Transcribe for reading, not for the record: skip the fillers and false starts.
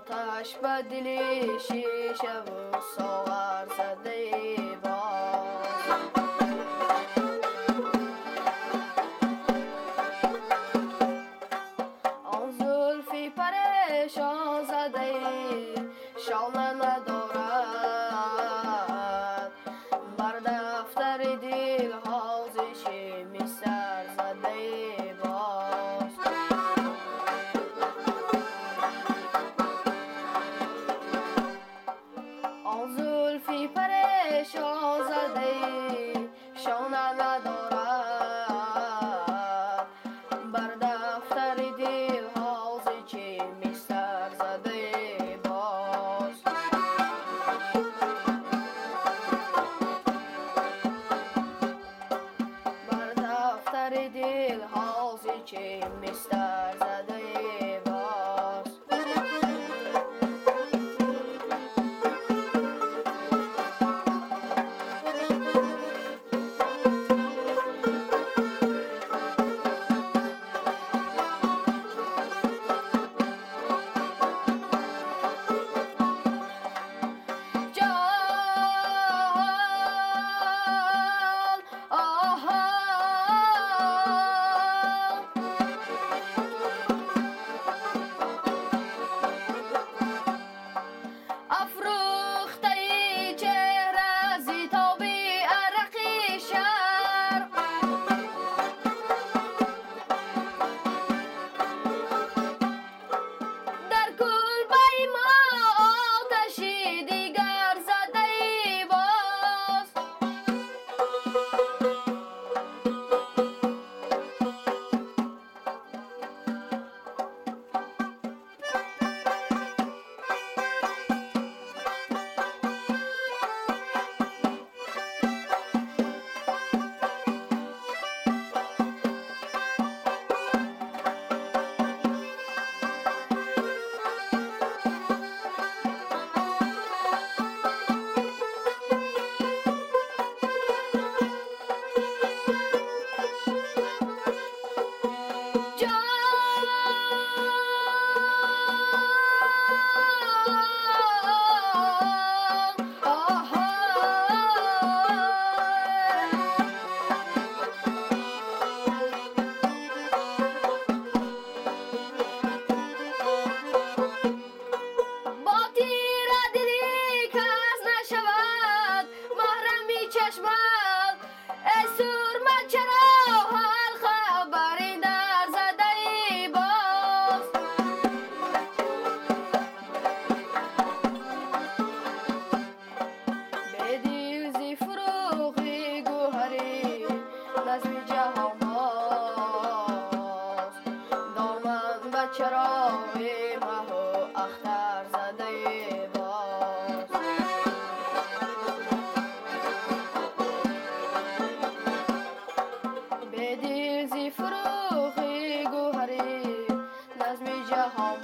آتش به دل شیشه و ساغر زده باز. آن زلفی پریشان زده شانه ندارد، بر دفتر دل حافظش مصر زده باز. آن زلفی پریشان زده شانه ندارد، بر دفتر دل حافظش مصر زده باز. بر دفتر دل حافظش مصر زده باز. افروخته چهره زی تابی عرقی شهر، در کلبه ما آتشی دیگر زده باز. با تیر دلی کس نشود محرمی چشمت، ای سرمه چرا حال خبری در زده باز. به دل زی فروغی گوهری نظم جهان باز، دامن به چراغ مه و اختر زده باز. به دل زی فروغی گوهری نظم جهان